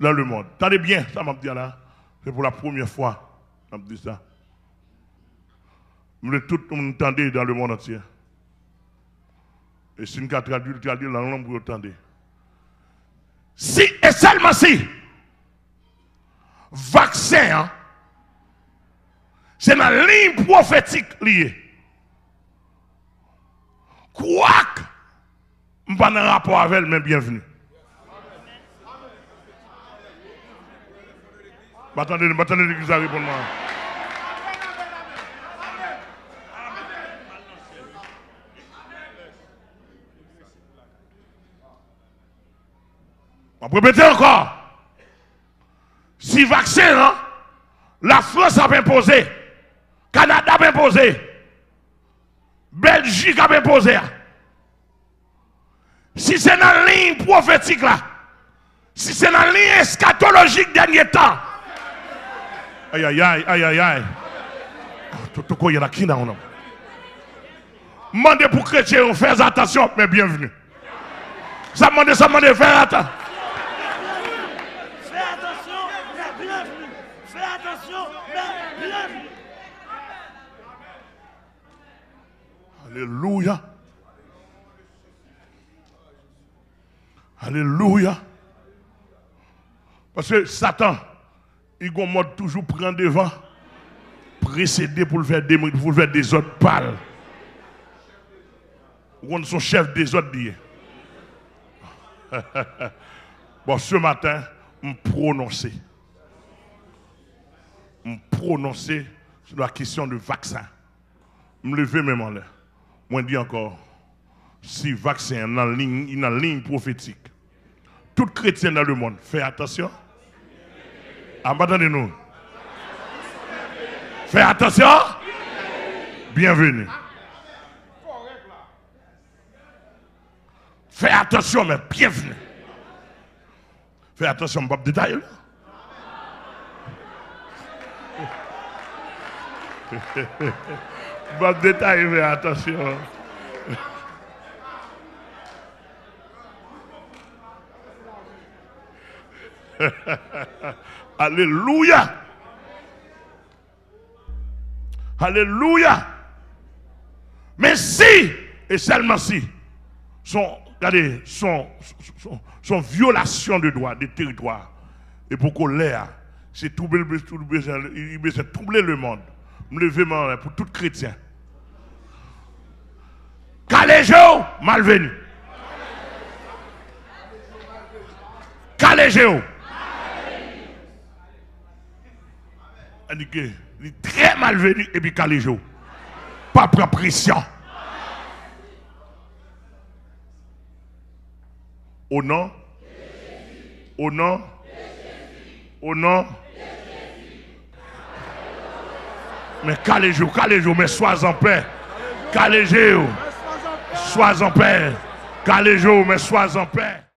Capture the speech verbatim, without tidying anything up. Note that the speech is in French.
dans le monde. Attendez bien, ça m'a dit là. C'est pour la première fois. Je me dit ça. Je tout le monde entendre dans le monde entier. Et si nous avons traduit, traduit la langue pour entendre. Si et seulement si, vaccin, hein, c'est dans la ligne prophétique liée. Quoique, je ne pas dans rapport avec elle, mais bienvenue. Attendez, attendez l'église à répondre. On peut répéter encore. Si vaccin, hein, la France a imposé, Canada a imposé, Belgique a imposé. Si c'est dans la ligne prophétique là, si c'est dans la ligne eschatologique dernier temps, aïe aïe aïe aïe aïe aïe, tout le monde y en a qui dans nous. Mandez pour chrétiens, faites attention, mais bienvenue. Ça demande, ça demande, faire attention. Fais attention, mais bienvenue. Fais attention, mais bienvenue. Alléluia. Alléluia. Parce que Satan, il a mode toujours prendre devant, précéder pour le faire des, pour le faire des autres pâles. Ou son chef des autres dit. Bon, ce matin, je prononce. Je prononce sur la question du vaccin. Je me lève même en l'air. Moi, je dis encore, si vaccin est dans la ligne, dans la ligne prophétique, tout chrétien dans le monde, fais attention. Attendez-nous. Fais attention. Bienvenue. Fais attention, mais bienvenue. Fais attention, je ne vais pas détailler. Je ne vais pas détailler, mais attention. Alléluia. Alléluia. Mais si, et seulement si, son, regardez, son, son, son violation de droit, de territoire, et pour qu'on l'ait, c'est troubler, troubler, troubler le monde. Me lever pour tout chrétien. Caléjo, malvenu. Caléjo. Il est très malvenu et puis caléjo. Pas prendre pression. Au nom. Au nom. Au nom. Mais caléjo, caléjo, mais sois en paix. Caléjo, sois en paix. Caléjo, mais sois en paix.